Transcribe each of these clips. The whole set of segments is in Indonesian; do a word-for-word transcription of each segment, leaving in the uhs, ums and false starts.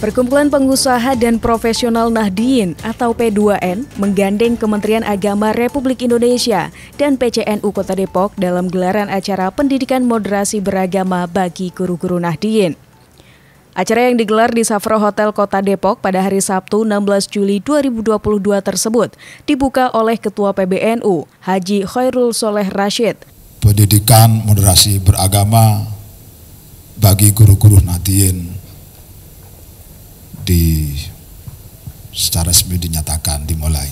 Perkumpulan Pengusaha dan Profesional Nahdien atau P dua N menggandeng Kementerian Agama Republik Indonesia dan P C N U Kota Depok dalam gelaran acara pendidikan moderasi beragama bagi guru-guru Nahdien. Acara yang digelar di Safra Hotel Kota Depok pada hari Sabtu enam belas Juli dua ribu dua puluh dua tersebut dibuka oleh Ketua P B N U Haji Khairul Soleh Rashid. Pendidikan moderasi beragama bagi guru-guru Nahdien di secara resmi dinyatakan dimulai.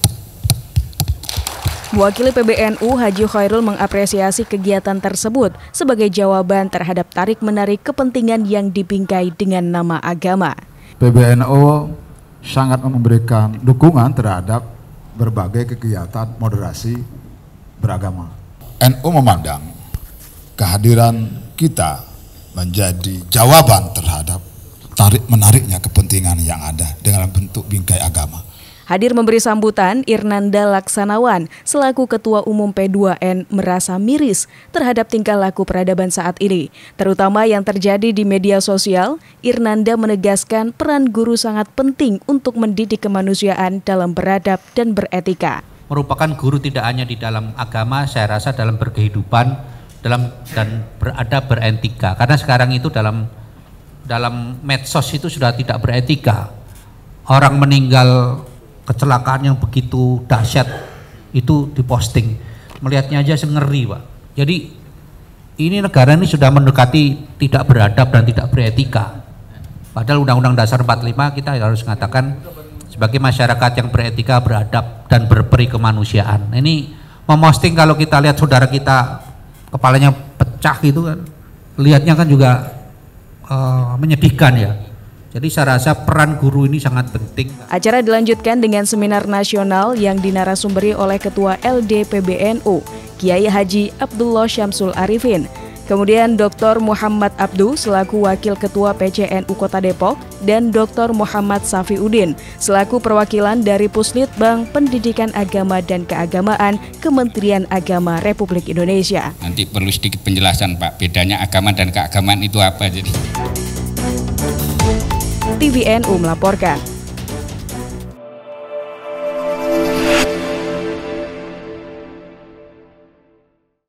Mewakili P B N U, Haji Khairul mengapresiasi kegiatan tersebut sebagai jawaban terhadap tarik-menarik kepentingan yang dibingkai dengan nama agama. P B N U sangat memberikan dukungan terhadap berbagai kegiatan moderasi beragama. N U memandang kehadiran kita menjadi jawaban terhadap tarik-menariknya kepentingan yang ada dalam bentuk bingkai agama. Hadir memberi sambutan, Irnanda Laksanawan selaku Ketua Umum P dua N merasa miris terhadap tingkah laku peradaban saat ini, terutama yang terjadi di media sosial. Irnanda menegaskan peran guru sangat penting untuk mendidik kemanusiaan dalam beradab dan beretika. Merupakan guru tidak hanya di dalam agama, saya rasa dalam berkehidupan, dalam dan beradab beretika. Karena sekarang itu dalam dalam medsos itu sudah tidak beretika. Orang meninggal kecelakaan yang begitu dahsyat itu diposting, melihatnya aja ngeri, Pak. Jadi ini negara ini sudah mendekati tidak beradab dan tidak beretika. Padahal Undang-Undang Dasar empat puluh lima kita harus mengatakan sebagai masyarakat yang beretika, beradab dan berperi kemanusiaan. Ini memposting, kalau kita lihat saudara kita kepalanya pecah gitu kan, lihatnya kan juga Uh, menyedihkan ya. Jadi saya rasa peran guru ini sangat penting. Acara dilanjutkan dengan seminar nasional yang dinarasumberi oleh Ketua L D P B N U, Kiai Haji Abdullah Syamsul Arifin. Kemudian Doktor Muhammad Abdu selaku Wakil Ketua P C N U Kota Depok dan Doktor Muhammad Safiuddin selaku perwakilan dari Puslitbang Pendidikan Agama dan Keagamaan Kementerian Agama Republik Indonesia. Nanti perlu sedikit penjelasan, Pak, bedanya agama dan keagamaan itu apa jadi. T V N U melaporkan.